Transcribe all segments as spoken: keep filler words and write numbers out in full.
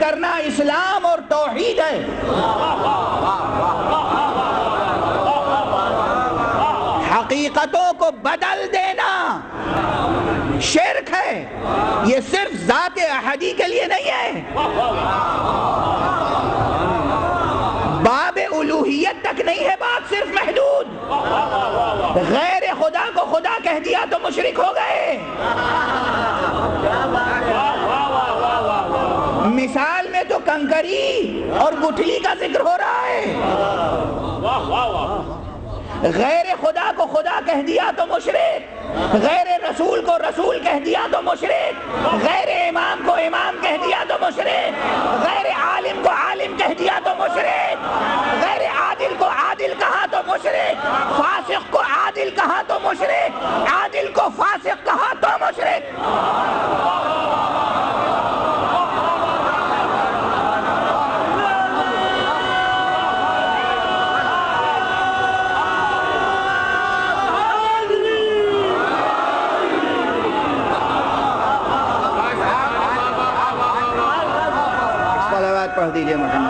کرنا اسلام اور توحید ہے، حقیقتوں کو بدل دینا شرک ہے۔ یہ صرف ذات احدی کے لیے نہیں ہے، باب الوہیت تک نہیں ہے بات صرف محدود۔ غیر خدا کو خدا کہہ دیا تو مشرک ہو گئے۔ مثال میں تو کنکری اور گٹھلی کا ذکر ہو رہا ہے، غیر خدا کو خدا کہہ دیا تو مشرک، غیر رسول کو رسول کہہ دیا تو مشرک، غیر امام کو امام کہہ دیا تو مشرک، غیر عالم کو عالم کہہ دیا تو مشرک، غیر عادل کو عادل کہا تو مشرک، فاسق کو عادل کہا تو مشرک، عادل کو فاسق کہا تو مشرک۔ پڑھ دیجئے محمد۔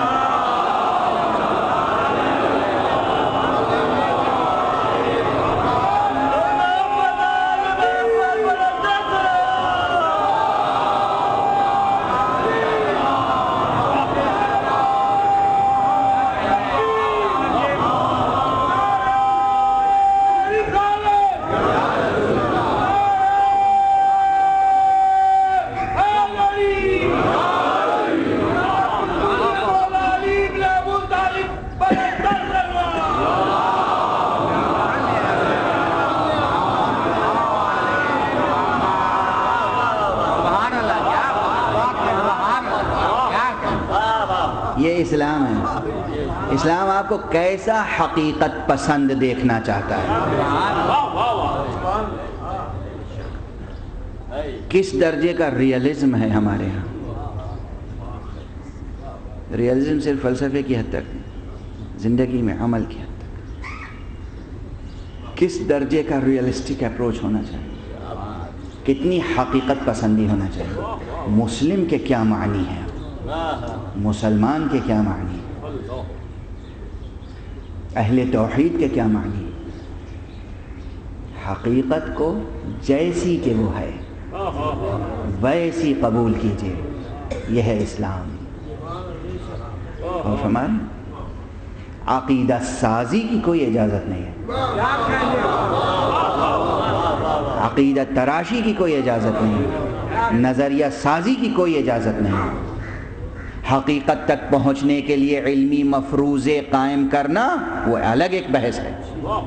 یہ اسلام ہے۔ اسلام آپ کو کیسا حقیقت پسند دیکھنا چاہتا ہے، کس درجے کا ریئلزم ہے ہمارے ہاں۔ ریئلزم صرف فلسفے کی حد تک نہیں، زندگی میں عمل کی حد تک کس درجے کا ریئلسٹک اپروچ ہونا چاہیے، کتنی حقیقت پسندی ہونا چاہیے۔ مسلم کے کیا معنی ہے، مسلمان کے کیا معنی ہے، اہل توحید کے کیا معنی ہے۔ حقیقت کو جیسی کہ وہ ہے ویسی قبول کیجئے، یہ ہے اسلام۔ اور فرمان عقیدہ سازی کی کوئی اجازت نہیں ہے، عقیدہ تراشی کی کوئی اجازت نہیں ہے، نظریہ سازی کی کوئی اجازت نہیں ہے۔ حقیقت تک پہنچنے کے لیے علمی مفروضے قائم کرنا وہ الگ ایک بحث ہے،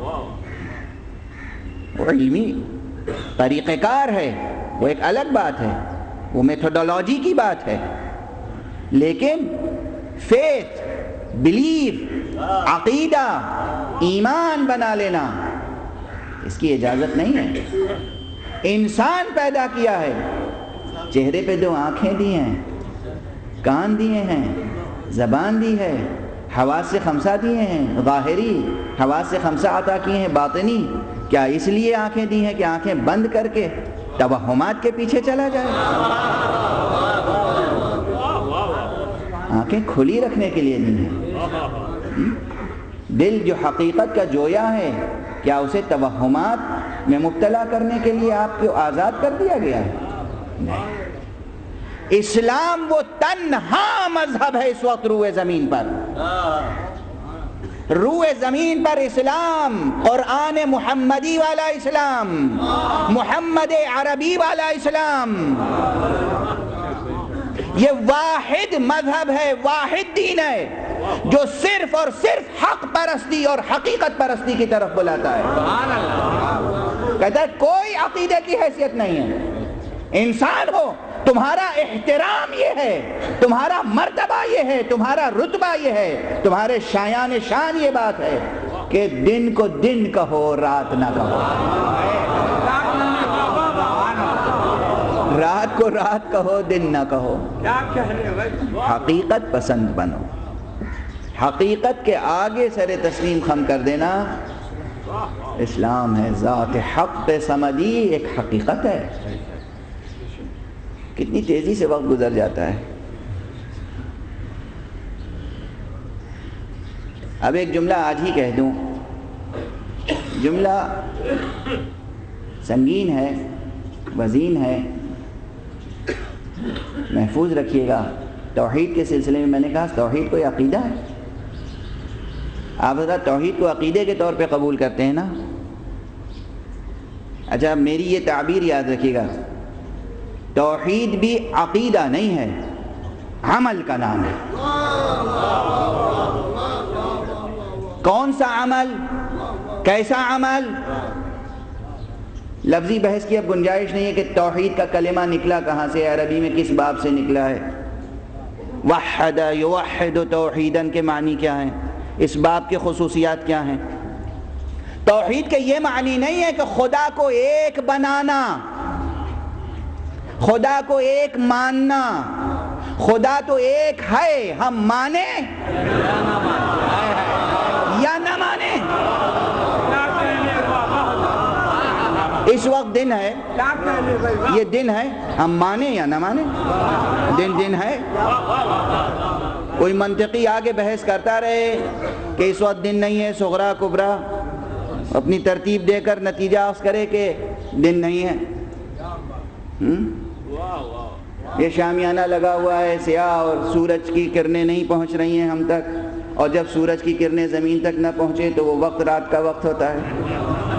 وہ علمی طریقہ کار ہے، وہ ایک الگ بات ہے، وہ میتھوڈولوجی کی بات ہے۔ لیکن فیتھ، بلیف، عقیدہ، ایمان بنا لینا، اس کی اجازت نہیں ہے۔ انسان پیدا کیا ہے، چہرے پہ دو آنکھیں دی ہیں، کان دیے ہیں، زبان دی ہے، حواس خمسہ دیے ہیں، ظاہری حواس خمسہ عطا کیے ہیں، باطنی۔ کیا اس لیے آنکھیں دی ہیں کہ آنکھیں بند کر کے توہمات کے پیچھے چلا جائے؟ آنکھیں کھلی رکھنے کے لیے دی ہیں۔ دل جو حقیقت کا جویا ہے، کیا اسے توہمات میں مبتلا کرنے کے لیے آپ کو آزاد کر دیا گیا ہے؟ نہیں۔ اسلام وہ تنہا مذہب ہے اس وقت روئے زمین پر، روئے زمین پر اسلام، قرآن محمدی والا اسلام، محمد عربی والا اسلام، یہ واحد مذہب ہے، واحد دین ہے جو صرف اور صرف حق پرستی اور حقیقت پرستی کی طرف بلاتا ہے۔ کہتا ہے کوئی عقیدے کی حیثیت نہیں ہے، انسان ہو تمہارا احترام یہ ہے، تمہارا مرتبہ یہ ہے، تمہارا رتبہ یہ ہے، تمہارے شایان شان یہ بات ہے کہ دن کو دن کہو، رات نہ کہو، رات کو رات کہو، دن نہ کہو۔ حقیقت پسند بنو، حقیقت کے آگے سر تسلیم خم کر دینا اسلام ہے۔ ذات حق صمدی ایک حقیقت ہے۔ کتنی تیزی سے وقت گزر جاتا ہے، اب ایک جملہ آج ہی کہہ دوں، جملہ سنگین ہے، وزین ہے، محفوظ رکھیے گا۔ توحید کے سلسلے میں میں نے کہا توحید کوئی عقیدہ ہے؟ آپ حضرات توحید کو عقیدے کے طور پہ قبول کرتے ہیں نا؟ اچھا میری یہ تعبیر یاد رکھیے گا، توحید بھی عقیدہ نہیں ہے، عمل کا نام ہے۔ کون سا عمل؟ کیسا عمل؟ لفظی بحث کی اب گنجائش نہیں ہے کہ توحید کا کلمہ نکلا کہاں سے، عربی میں کس باب سے نکلا ہے، وحد یوحد توحیدن کے معنی کیا ہیں، اس باب کے خصوصیات کیا ہیں۔ توحید کے یہ معنی نہیں ہے کہ خدا کو ایک بنانا، خدا کو ایک ماننا، خدا تو ایک ہے، ہم مانے یا نہ مانے۔ اس وقت دن ہے، یہ دن ہے، ہم مانے یا نہ مانے، دن دن ہے۔ کوئی منطقی آگے بحث کرتا رہے کہ اس وقت دن نہیں ہے، صغرا کبرا اپنی ترتیب دے کر نتیجہ اخذ کرے کہ دن نہیں ہے۔ یہ شامیانہ لگا ہوا ہے سیاہ اور سورج کی کرنیں نہیں پہنچ رہی ہیں ہم تک، اور جب سورج کی کرنیں زمین تک نہ پہنچے تو وہ وقت رات کا وقت ہوتا ہے۔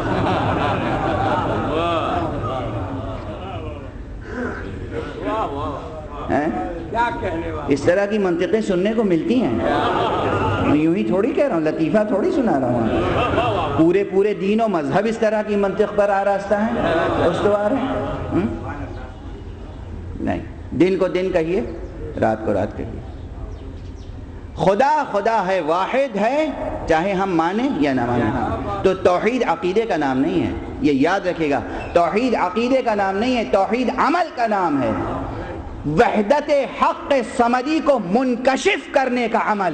اس طرح کی منطقیں سننے کو ملتی ہیں، میں یوں ہی تھوڑی کہہ رہا ہوں، لطیفہ تھوڑی سنا رہا ہوں۔ پورے پورے دین و مذہب اس طرح کی منطق پر آراستہ ہیں، استوار ہیں۔ نہیں، دن کو دن کہیے، رات کو رات کہیے۔ خدا خدا ہے، واحد ہے، چاہے ہم مانیں یا نہ مانیں۔ تو توحید عقیدے کا نام نہیں ہے، یہ یاد رکھیے گا۔ توحید عقیدے کا نام نہیں ہے، توحید عمل کا نام ہے۔ وحدت حق صمدی کو منکشف کرنے کا عمل،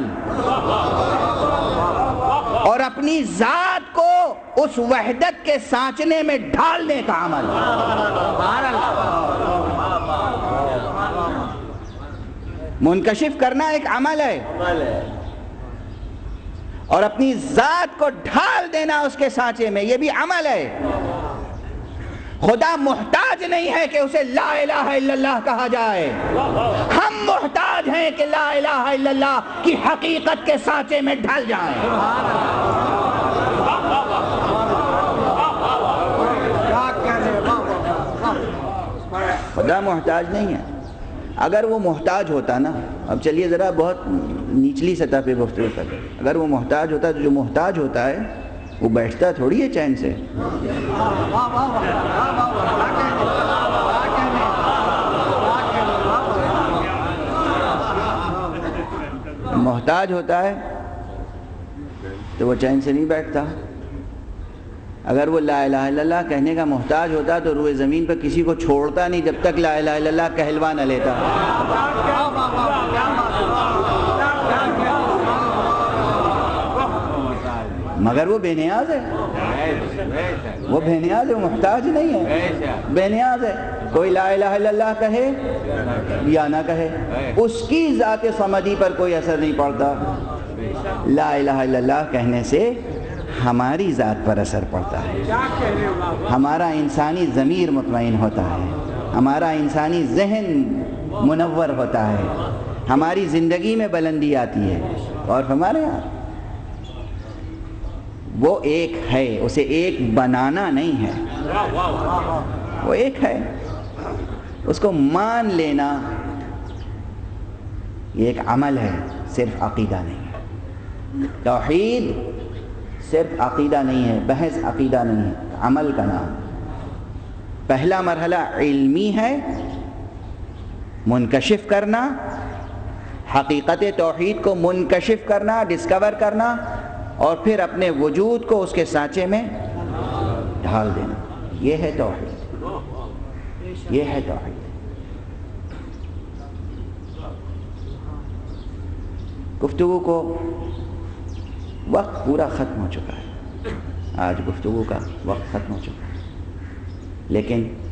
اور اپنی ذات کو اس وحدت کے سانچنے میں ڈھالنے کا عمل۔ منکشف کرنا ایک عمل ہے، اور اپنی ذات کو ڈھال دینا اس کے سانچے میں، یہ بھی عمل ہے۔ خدا محتاج نہیں ہے کہ اسے لا الہ الا اللہ کہا جائے، ہم محتاج ہیں کہ لا الہ الا اللہ کی حقیقت کے سانچے میں ڈھل جائیں۔ خدا محتاج نہیں ہے۔ اگر وہ محتاج ہوتا نا، اب چلیے ذرا بہت نیچلی سطح پہ گفتگو کریں، اگر وہ محتاج ہوتا تو جو محتاج ہوتا ہے وہ بیٹھتا تھوڑی ہے چین سے۔ محتاج ہوتا ہے تو وہ چین سے نہیں بیٹھتا۔ اگر وہ لا الہ الا اللہ کہنے کا محتاج ہوتا تو روئے زمین پہ کسی کو چھوڑتا نہیں جب تک لا الہ الا اللہ کہلوا نہ لیتا۔ مگر وہ بے نیاز ہے، وہ بے نیاز ہے، محتاج نہیں ہے، بے نیاز ہے۔ کوئی لا الہ الا اللہ کہے یا نہ کہے، اس کی ذات صمدی پر کوئی اثر نہیں پڑتا۔ لا الہ الا اللہ کہنے سے ہماری ذات پر اثر پڑتا ہے، ہمارا انسانی ضمیر مطمئن ہوتا ہے، ہمارا انسانی ذہن منور ہوتا ہے، ہماری زندگی میں بلندی آتی ہے۔ اور ہمارے یہاں وہ ایک ہے، اسے ایک بنانا نہیں ہے، وہ ایک ہے، اس کو مان لینا یہ ایک عمل ہے، صرف عقیدہ نہیں ہے۔ توحید صرف عقیدہ نہیں ہے، بحث عقیدہ نہیں ہے، عمل کا نام۔ پہلا مرحلہ علمی ہے، منکشف کرنا، حقیقت توحید کو منکشف کرنا، ڈسکور کرنا، اور پھر اپنے وجود کو اس کے سانچے میں ڈھال دینا۔ یہ ہے توحید، یہ ہے توحید۔ گفتگو کو وقت پورا ختم ہو چکا ہے، آج گفتگو کا وقت ختم ہو چکا ہے، لیکن